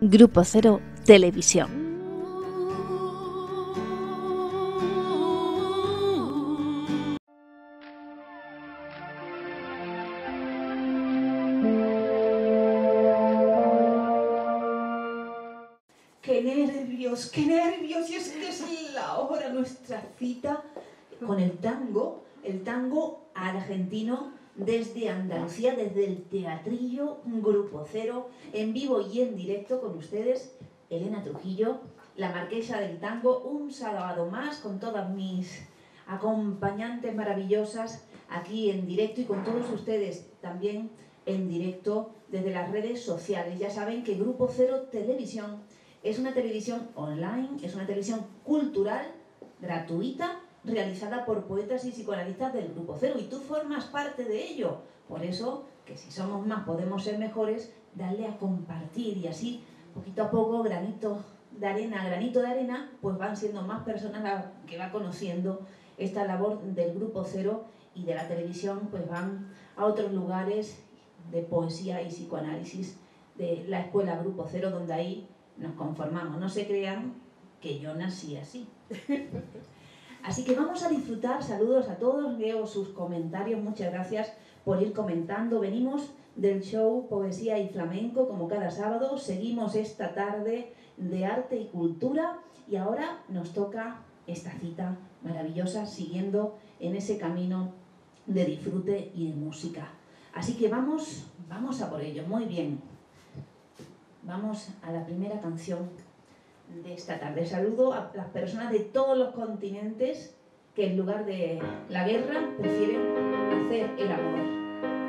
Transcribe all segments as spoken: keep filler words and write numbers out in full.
Grupo Cero Televisión. ¡Qué nervios, qué nervios! Y es que es la hora, nuestra cita con el tango, el tango argentino desde Andalucía, desde el Teatrillo Grupo Cero, en vivo y en directo con ustedes, Elena Trujillo, la marquesa del tango, un sábado más con todas mis acompañantes maravillosas aquí en directo y con todos ustedes también en directo desde las redes sociales. Ya saben que Grupo Cero Televisión es una televisión online, es una televisión cultural, gratuita, realizada por poetas y psicoanalistas del Grupo Cero, y tú formas parte de ello. Por eso, que si somos más podemos ser mejores, darle a compartir, y así, poquito a poco, granito de arena, granito de arena, pues van siendo más personas las que va conociendo esta labor del Grupo Cero, y de la televisión pues van a otros lugares de poesía y psicoanálisis de la escuela Grupo Cero, donde ahí nos conformamos. No se crean que yo nací así. Así que vamos a disfrutar. Saludos a todos, leo sus comentarios, muchas gracias por ir comentando. Venimos del show Poesía y Flamenco, como cada sábado, seguimos esta tarde de arte y cultura, y ahora nos toca esta cita maravillosa, siguiendo en ese camino de disfrute y de música. Así que vamos, vamos a por ello. Muy bien. Vamos a la primera canción de esta tarde. Saludo a las personas de todos los continentes que en lugar de la guerra prefieren hacer el amor.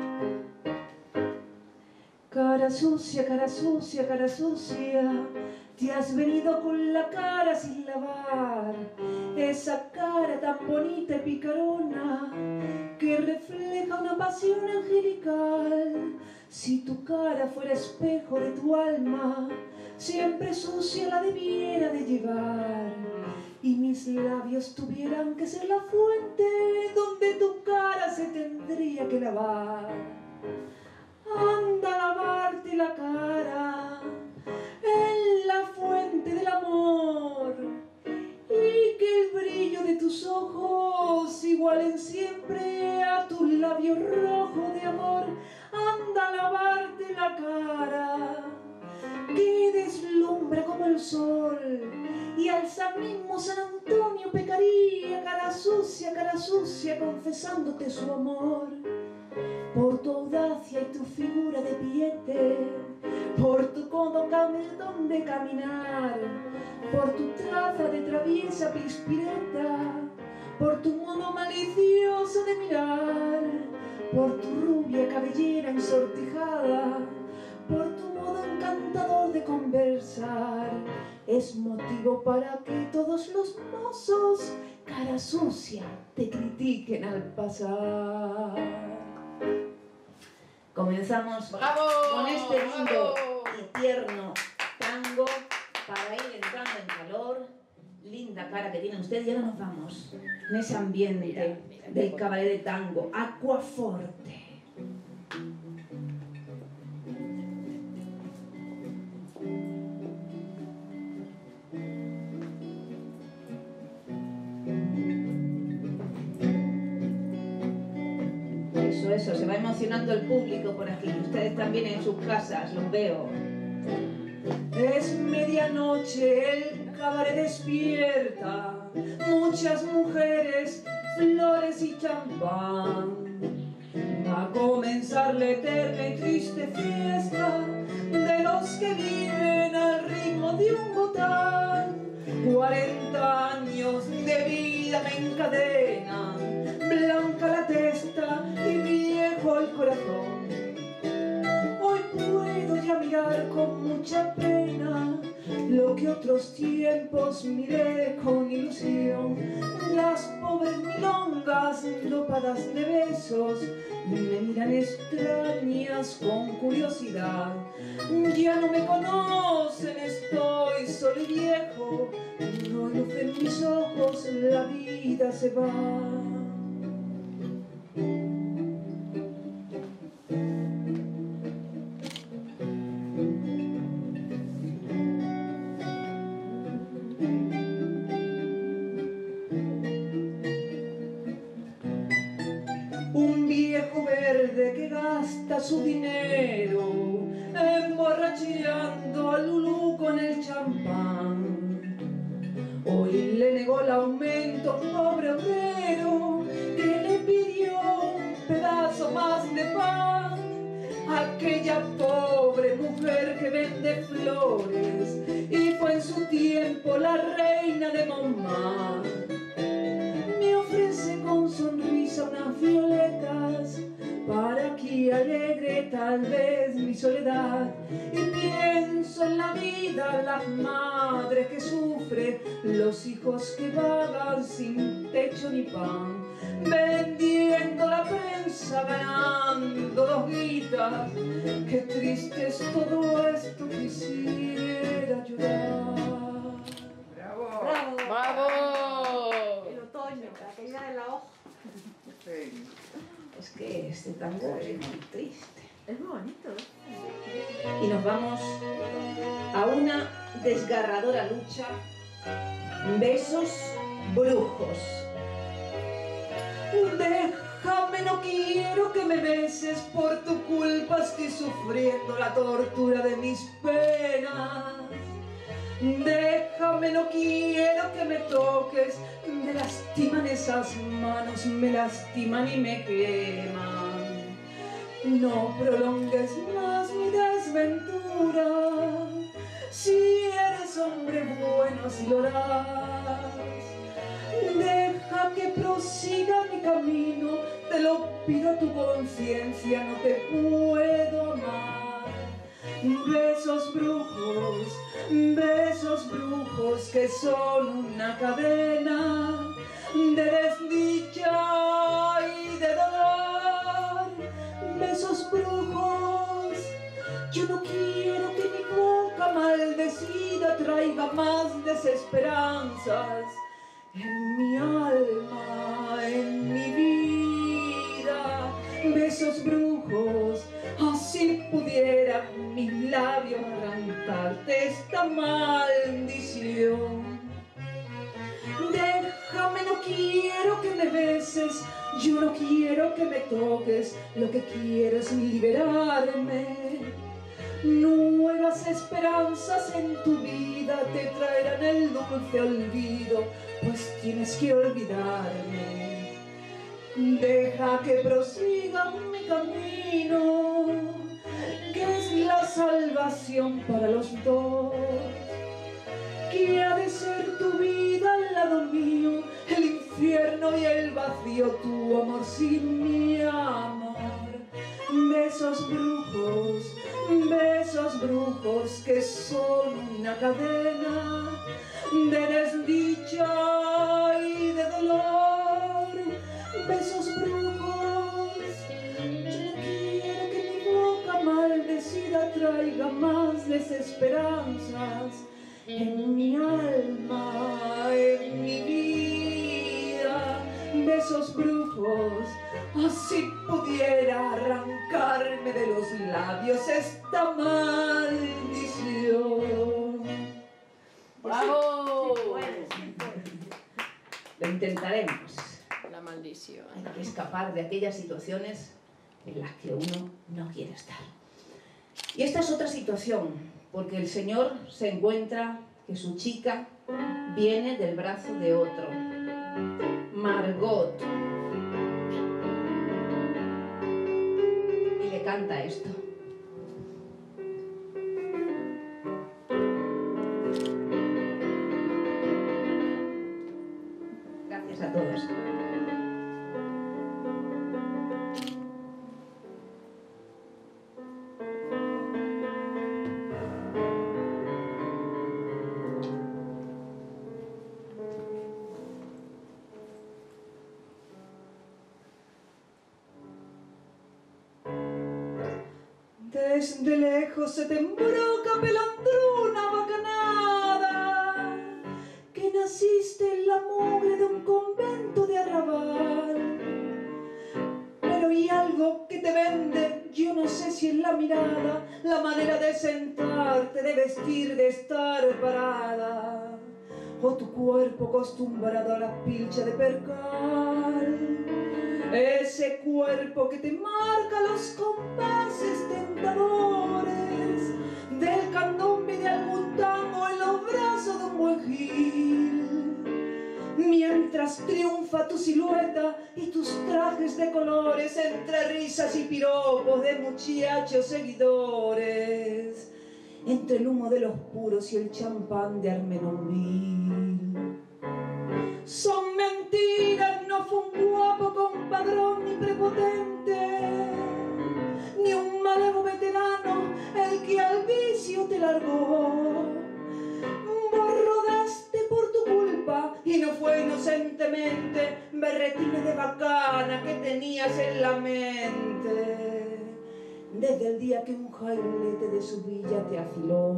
Cara sucia, cara sucia, cara sucia, te has venido con la cara sin lavar, esa cara tan bonita y picarona que refleja una pasión angelical. Si tu cara fuera espejo de tu alma, siempre sucia la debiera de llevar, y mis labios tuvieran que ser la fuente donde tu cara se tendría que lavar. Anda a lavarte la cara en la fuente del amor, y que el brillo de tus ojos igualen siempre a tus labios rojos de amor. Anda a lavarte la cara, que deslumbra como el sol, y al San mismo San Antonio pecaría, cara sucia, cara sucia, confesándote su amor. Por tu audacia y tu figura de piete, por tu codo camelón de caminar, por tu traza de traviesa pispireta, por tu modo malicioso de mirar, por tu rubia cabellera ensortijada, por tu modo encantador de conversar, es motivo para que todos los mozos, cara sucia, te critiquen al pasar. Comenzamos ¡Bravo! con este lindo ¡Bravo! y tierno tango para ir entrando en calor. Linda cara que tiene usted, y ahora nos vamos en ese ambiente Mira, mira, del mira. cabaret de tango, Aquaforte. Eso, eso, se va emocionando el público por aquí. Ustedes también en sus casas, los veo. Es medianoche, el cabaret despierta, muchas mujeres, flores y champán. Va a comenzar la eterna y triste fiesta de los que viven al ritmo de un botán. Cuarenta años de vida me encadenan, blanca la testa y viejo el corazón. Hoy puedo ya mirar con mucha pena lo que otros tiempos miré con ilusión. Las pobres milongas dopadas de besos me miran extrañas con curiosidad. Ya no me conocen, estoy solo y viejo, no hay luz en mis ojos, la vida se va. gasta su dinero emborracheando a Lulú con el champán. Hoy le negó el aumento, pobre obrero, que le pidió un pedazo más de pan. Aquella pobre mujer que vende flores y fue en su tiempo la reina de Montmartre. Me ofrece con sonrisa unas violetas para que alegre tal vez mi soledad. Y pienso en la vida, las madres que sufren, los hijos que vagan sin techo ni pan, vendiendo la prensa, ganando dos guitas. Qué triste es todo esto, quisiera ayudar. ¡Bravo! ¡Bravo! ¡Bravo! El otoño, la caída de la hoja. Sí. Es que este tango es muy triste. Es muy bonito, ¿eh? Y nos vamos a una desgarradora lucha. Besos brujos. Déjame, no quiero que me beses, por tu culpa estoy sufriendo la tortura de mis penas. Déjame, no quiero que me toques, me lastiman esas manos, me lastiman y me queman. No prolongues más mi desventura, si eres hombre bueno así lo harás. Deja que prosiga mi camino, te lo pido a tu conciencia, no te puedo amar. Besos brujos, besos brujos que son una cadena de desdicha y de dolor. Besos brujos, yo no quiero que mi boca maldecida traiga más desesperanzas en mi alma, en mi vida. Besos brujos, así pudiera mis labios arrancarte esta maldición. Déjame, no quiero que me beses, yo no quiero que me toques, lo que quiero es liberarme. Nuevas esperanzas en tu vida te traerán el dulce olvido, pues tienes que olvidarme. Deja que prosiga mi camino, que es la salvación para los dos. Que ha de ser tu vida al lado mío, el infierno y el vacío, tu amor sin mi amor. Besos brujos, besos brujos que son una cadena de desdicha y de dolor. Besos brujos, yo no quiero que mi boca maldecida traiga más desesperanzas en mi alma, en mi vida. Besos brujos, así pudiera arrancarme de los labios esta maldición. ¡Bravo! Sí puedes, sí puedes. Lo intentaremos. La maldición. Hay que escapar de aquellas situaciones en las que uno no quiere estar. Y esta es otra situación, porque el Señor se encuentra que su chica viene del brazo de otro, Margot, y le canta esto. Gracias a todos. Desde lejos se te embroca, pelandruna bacanada, que naciste en la mugre de un convento de arrabal. Pero hay algo que te vende, yo no sé si es la mirada, la manera de sentarte, de vestir, de estar parada. o tu cuerpo acostumbrado a la pilcha de percal. Ese cuerpo que te marca los compases tentadores del candombe de algún tango en los brazos de un buen gil. Mientras triunfa tu silueta y tus trajes de colores entre risas y piropos de muchachos seguidores, entre el humo de los puros y el champán de Armenonville. Son mentiras, no fue un guapo compadrón ni prepotente, ni un malevo veterano el que al vicio te largó. Vos rodaste por tu culpa y no fue inocentemente berretines de bacana que tenías en la mente desde el día que un jailete de su villa te afiló.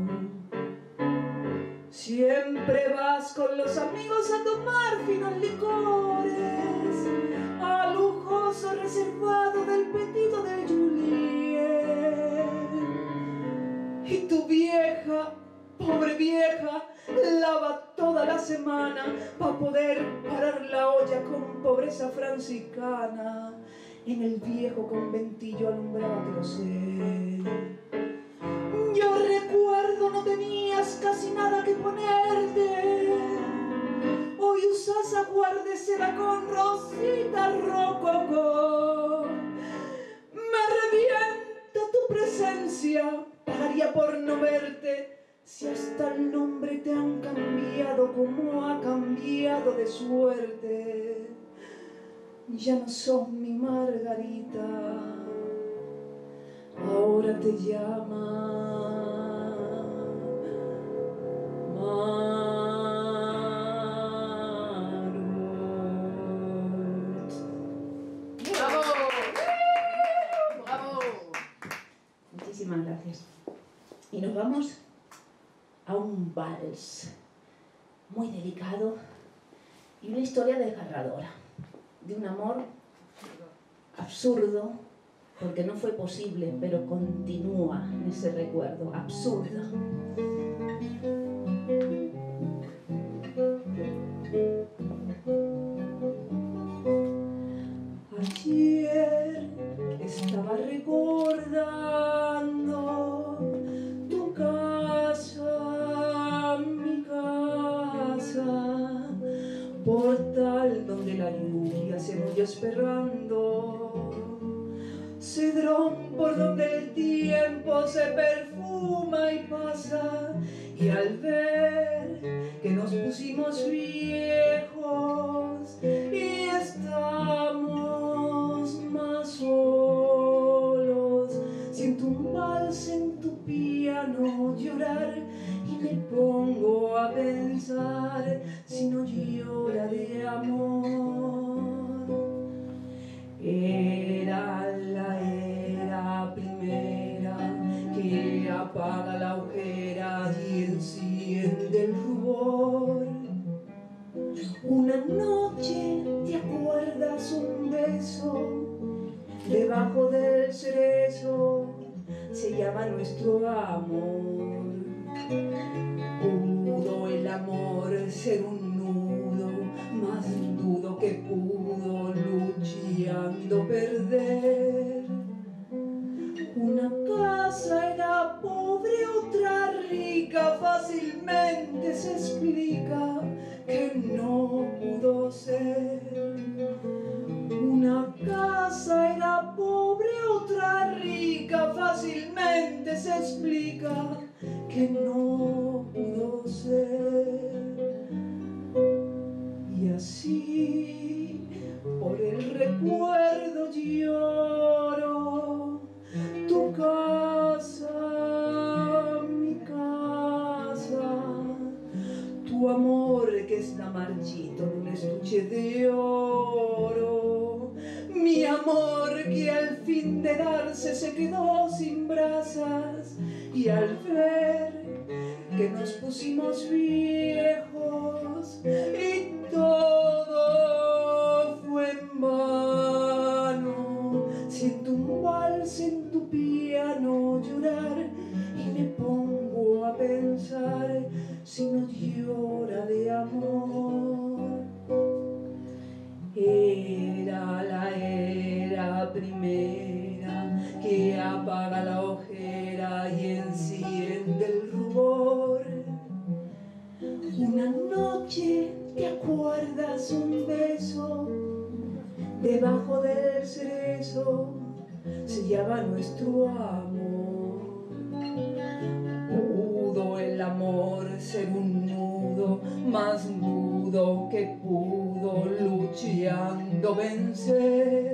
Siempre vas con los amigos a tomar finos licores, a lujoso reservado del petito del Juliet. Y tu vieja, pobre vieja, lava toda la semana pa' poder parar la olla con pobreza franciscana. En el viejo conventillo alumbraba que lo sé. Yo recuerdo no tenías casi nada que ponerte. Hoy usas ajuar de seda con rosita rococó. Me revienta tu presencia, pagaría por no verte. Si hasta el nombre te han cambiado como ha cambiado de suerte. Ya no sos mi Margarita, ahora te llama Margot. ¡Bravo! ¡Bravo! Muchísimas gracias. Y nos vamos a un vals muy delicado y una historia desgarradora de un amor absurdo, porque no fue posible, pero continúa en ese recuerdo absurdo. Ayer estaba recordando tu casa, mi casa, portal donde la lluvia se murió esperando, cedrón por donde el tiempo se perfuma y pasa, y al ver que nos pusimos viejos y estamos más solos, siento un vals en tu piano llorar y me pongo a pensar si no llora de amor. Era la era primera que apaga la hoguera y enciende el rubor. Una noche, ¿te acuerdas? Un beso debajo del cerezo se llama nuestro amor. Pudo el amor ser un nudo más dudo que pudo luchando perder. Una casa era pobre, otra rica, fácilmente se explica que no pudo ser. Una casa era pobre, otra rica, fácilmente se explica que no pudo ser. Y así por el recuerdo lloro, tu casa, mi casa, tu amor que está marchito en un estuche de oro, mi amor que al fin de darse se quedó sin brasas, y al ver que nos pusimos viejos y todo fue en vano, siento un vals en tu piano llorar y me pongo a pensar besar si no llora de amor. Era la era primera que apaga la ojera y enciende el rubor. Una noche, ¿te acuerdas? Un beso debajo del cerezo sellaba nuestro amor. Pudo el amor ser un nudo más nudo que pudo luchando vencer.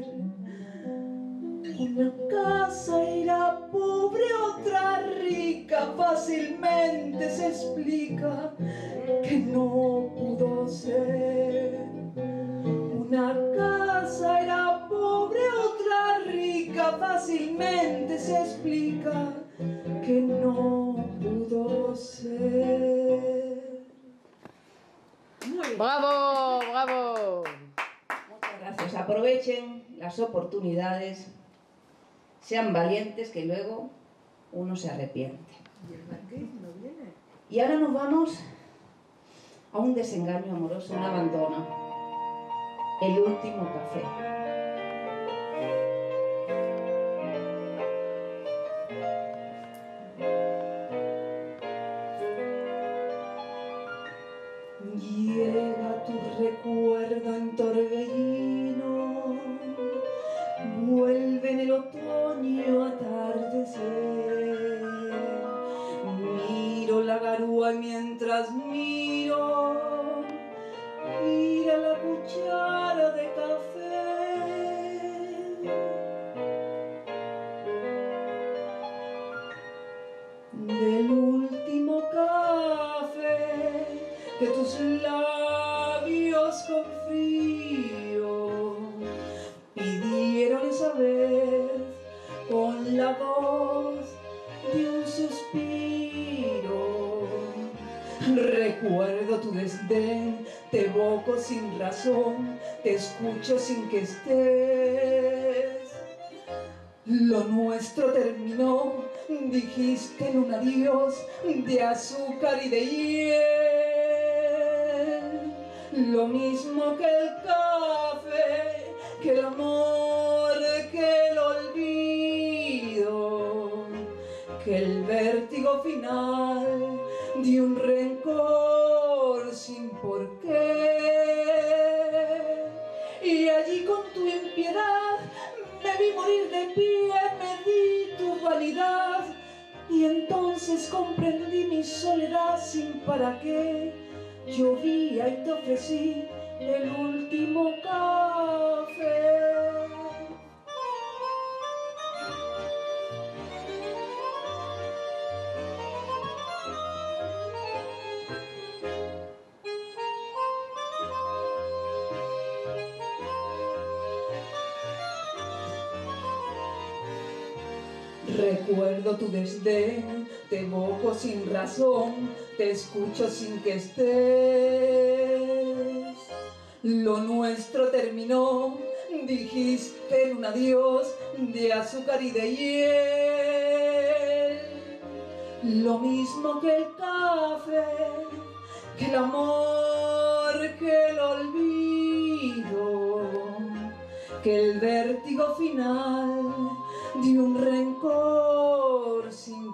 Una casa era pobre, otra rica, fácilmente se explica que no pudo ser. Una casa era pobre, otra rica, fácilmente se explica que no pudo ser. ¡Bravo! ¡Bravo! Muchas gracias. Aprovechen las oportunidades, sean valientes, que luego uno se arrepiente. ¿Y el marqués no viene? Y ahora nos vamos a un desengaño amoroso, un abandono. El último café. Llega tu recuerdo en torbellino, vuelve en el otoño atardecer. Miro la garúa mientras miro, mira la cuchara de café. Del último café que tus labios con frío pidieron esa vez con la voz de un suspiro. Recuerdo tu desdén, te evoco sin razón, te escucho sin que estés. Lo nuestro terminó, dijiste en un adiós de azúcar y de hiel. Lo mismo que el café, que el amor, que el olvido, que el vértigo final de un rencor sin porqué. Y allí con tu impiedad me vi morir de pie, me di tu vanidad, y entonces comprendí mi soledad sin para qué. Llovía y te ofrecí el último café. Recuerdo tu desdén, te evoco sin razón, te escucho sin que estés. Lo nuestro terminó, dijiste en un adiós de azúcar y de hiel. Lo mismo que el café, que el amor, que el olvido, que el vértigo final de un rencor sin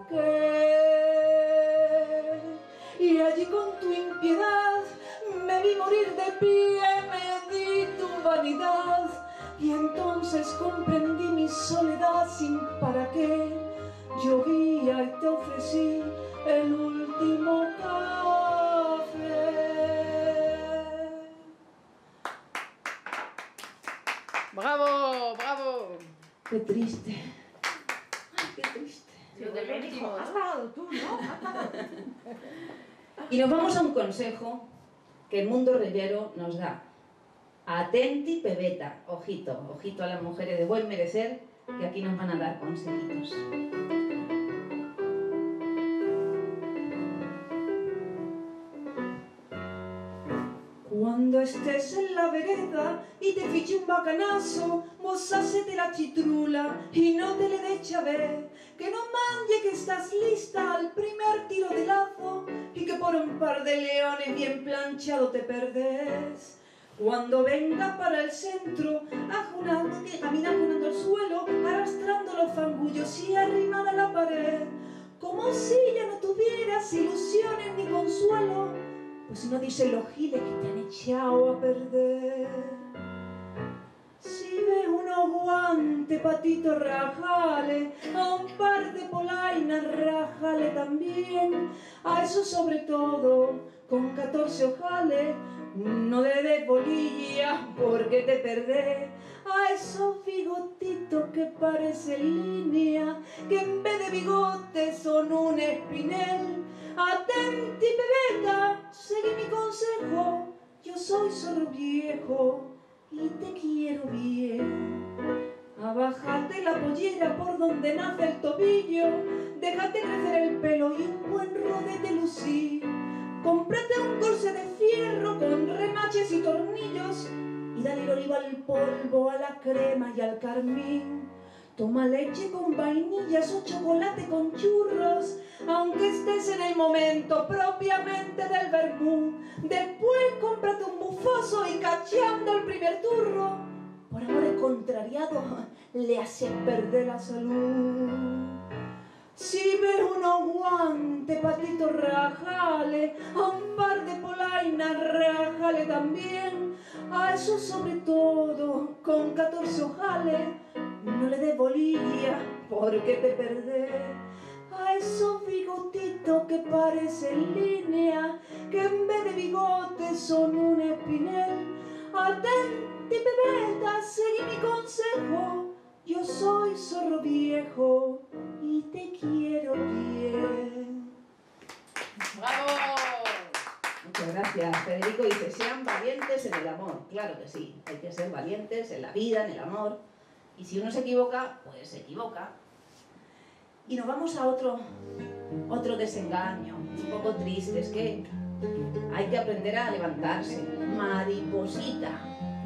porqué. Y allí con tu impiedad me vi morir de pie, me di tu vanidad, y entonces comprendí mi soledad sin para qué. Llovía y te ofrecí el último café. ¡Bravo! ¡Bravo! Qué triste. Ay, qué triste. Lo del último. Has pagado tú, ¿no? Has pagado. Y nos vamos a un consejo que el mundo reyero nos da. Atenti pebeta. Ojito, ojito a las mujeres de buen merecer, que aquí nos van a dar consejitos. Cuando estés en la vereda y te fiche un bacanazo, vos hacete la chitrula y no te le des chavé, que no manje que estás lista al primer tiro de lazo y que por un par de leones bien planchado te perdés. Cuando venga para el centro, ajunando, que camina ajunando el suelo, arrastrando los fangullos y arrimada a la pared, como si ya no tuvieras ilusiones ni consuelo, pues si no dicen los giles que te han echado a perder. Si ves unos guantes, patito, rajale, a un par de polainas, rajale también, a eso sobre todo, con catorce ojales, no le des bolilla porque te perdés. A esos bigotitos que parecen línea, que en vez de bigotes son un espinel. Atenti, pebeta, seguí mi consejo, yo soy zorro viejo y te quiero bien. Abájate la pollera por donde nace el tobillo, déjate crecer el pelo y un buen rodete lucir. Cómprate un corsé de fierro con remaches y tornillos y dale el oliva al polvo, a la crema y al carmín. Toma leche con vainillas o chocolate con churros, aunque estés en el momento propiamente del vermú. Después cómprate un bufoso y cacheando el primer turro. Por amores contrariados le haces perder la salud. Si ves unos guantes, patito, rajale, a un par de polainas, rajale también, a eso sobre todo, con catorce ojales, no le des bolilla porque te perdés. A esos bigotitos que parecen línea, que en vez de bigotes son un espinel. Atenti, bebeta, seguí mi consejo, yo soy zorro viejo y te quiero bien. ¡Bravo! Muchas gracias, Federico. Dice, sean valientes en el amor. Claro que sí, hay que ser valientes en la vida, en el amor. Y si uno se equivoca, pues se equivoca. Y nos vamos a otro, otro desengaño, un poco triste. Es que hay que aprender a levantarse. Mariposita.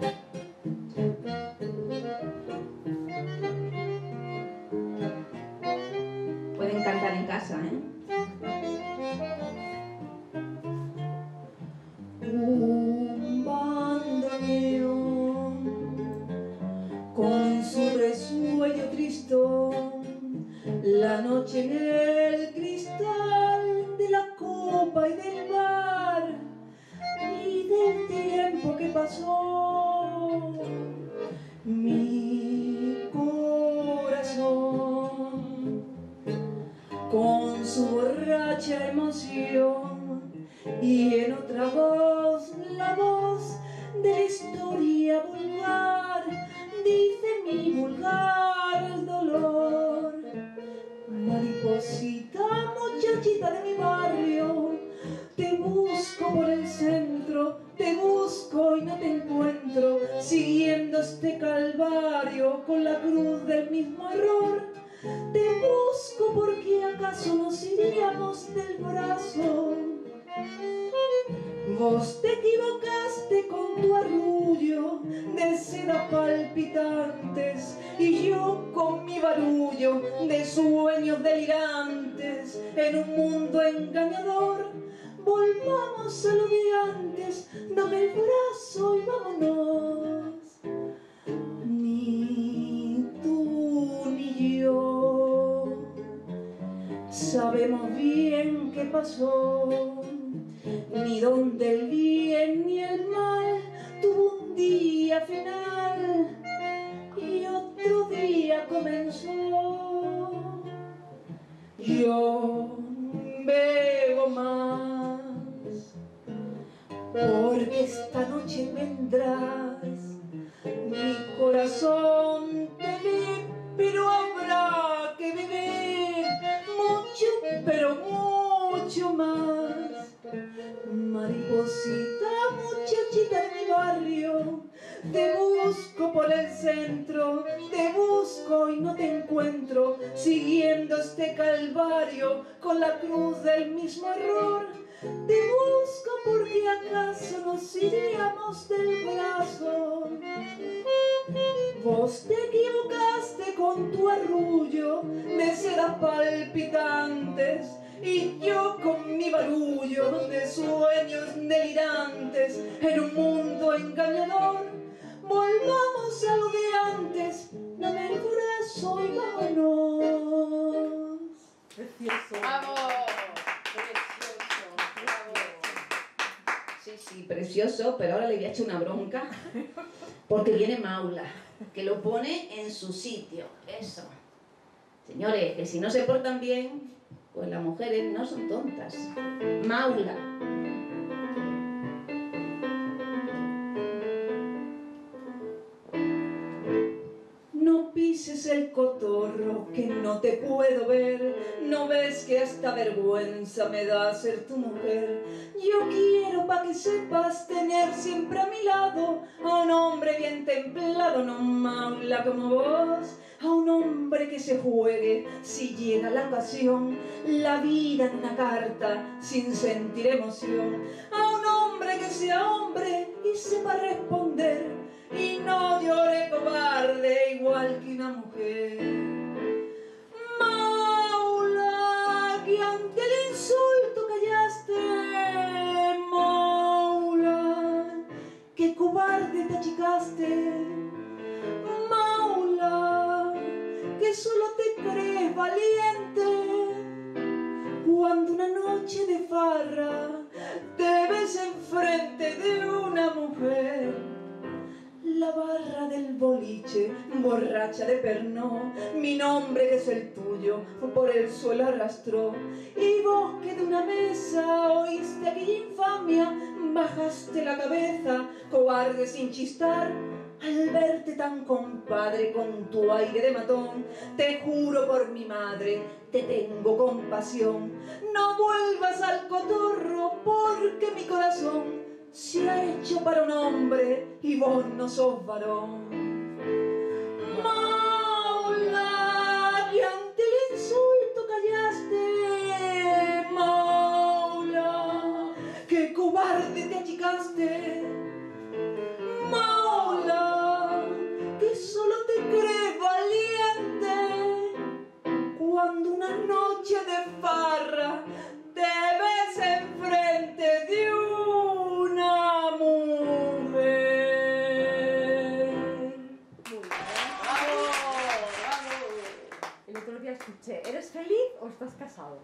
Pueden cantar en casa, ¿eh? Un bandoneón con su resuello tristón, la noche en el cristal de la copa y del bar y del tiempo que pasó. Mi corazón con su borracha emoción y en otra voz, la voz de la historia vulgar, dice mi vulgar dolor. Mariposita, muchachita de mi barrio, te busco por el centro, te busco y no te encuentro, siguiendo este calvario con la cruz del mismo error. Te busco porque acaso nos iríamos del brazo. Vos te equivocaste con tu arrullo de seda palpitantes y yo con mi barullo de sueños delirantes en un mundo engañador. Volvamos a lo de antes, dame el brazo y vámonos. Ni tú ni yo sabemos bien qué pasó, ni dónde el bien ni el mal tuvo un día final y otro día comenzó. Yo bebo más porque esta noche vendrás, mi corazón te ve, pero habrá que beber mucho, pero mucho más. Mariposita, muchachita de mi barrio, te busco por el centro, te busco y no te encuentro, siguiendo este calvario con la cruz del mismo error. te busco porque acaso nos iríamos del brazo. Vos te equivocaste con tu arrullo de sedas palpitantes y yo con mi barullo de sueños delirantes en un mundo engañador. Volvamos a lo de antes, dame el brazo y vámonos. Precioso. ¡Bravo! Precioso, bravo. Sí, sí, precioso, pero ahora le voy a echar una bronca porque viene Maula, que lo pone en su sitio. Eso. Señores, que si no se portan bien, pues las mujeres no son tontas. Maula. No pises el cotorro, que no te puedo ver. No ves que hasta vergüenza me da ser tu mujer. Yo quiero pa' que sepas tener siempre a mi lado a un hombre bien templado, no maula como vos. A un hombre que se juegue si llega la ocasión, la vida en una carta sin sentir emoción. A un hombre que sea hombre y sepa responder y no llore cobarde igual que una mujer. Maula, que ante el insulto callaste. Maula, que cobarde te achicaste. Maula, que solo te crees valiente cuando una noche de farra te ves enfrente de una mujer. La barra del boliche, borracha de pernó, mi nombre que es el tuyo, por el suelo arrastró. Y vos que de una mesa oíste aquella infamia, bajaste la cabeza, cobarde sin chistar. Al verte tan compadre con tu aire de matón, te juro por mi madre, te tengo compasión. No vuelvas al cotorro porque mi corazón se ha hecho para un hombre y vos no sos varón. Maula, que ante el insulto callaste. Maula, que cobarde te achicaste. Maula, que solo te crees valiente cuando una noche de farra te ves enfrente de una mujer. ¡Bravo! ¡Bravo! El otro día escuché, ¿eres feliz o estás casado?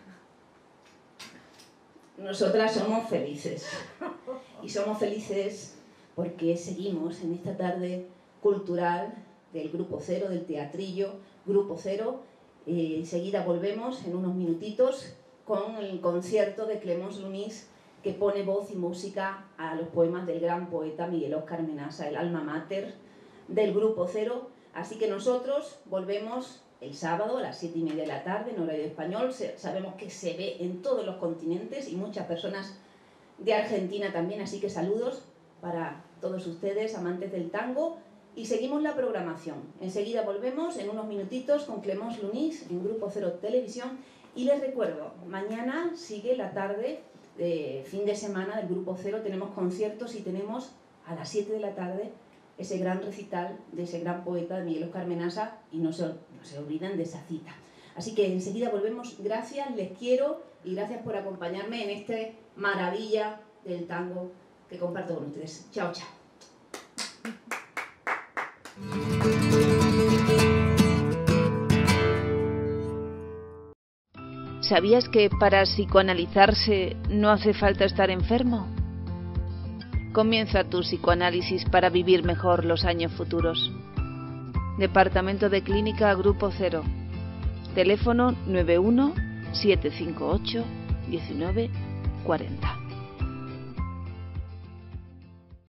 Nosotras somos felices. Y somos felices porque seguimos en esta tarde cultural del Grupo Cero, del Teatrillo Grupo Cero. Eh, enseguida volvemos en unos minutitos con el concierto de Clemence Lunis, que pone voz y música a los poemas del gran poeta Miguel Óscar Menasa, el alma mater del Grupo Cero. Así que nosotros volvemos el sábado a las siete y media de la tarde en horario español. Sabemos que se ve en todos los continentes y muchas personas de Argentina también, así que saludos para todos ustedes, amantes del tango, y seguimos la programación. Enseguida volvemos en unos minutitos con Clemence Lunis en Grupo Cero Televisión. Y les recuerdo, mañana sigue la tarde de fin de semana del Grupo Cero. Tenemos conciertos y tenemos a las siete de la tarde ese gran recital de ese gran poeta Miguel Óscar Menasa, y no se, no se olviden de esa cita. Así que enseguida volvemos. Gracias, les quiero y gracias por acompañarme en este maravilla del tango que comparto con ustedes. Chao, chao. ¿Sabías que para psicoanalizarse no hace falta estar enfermo? Comienza tu psicoanálisis para vivir mejor los años futuros. Departamento de Clínica Grupo Cero. Teléfono nueve uno siete cinco ocho uno nueve cuarenta.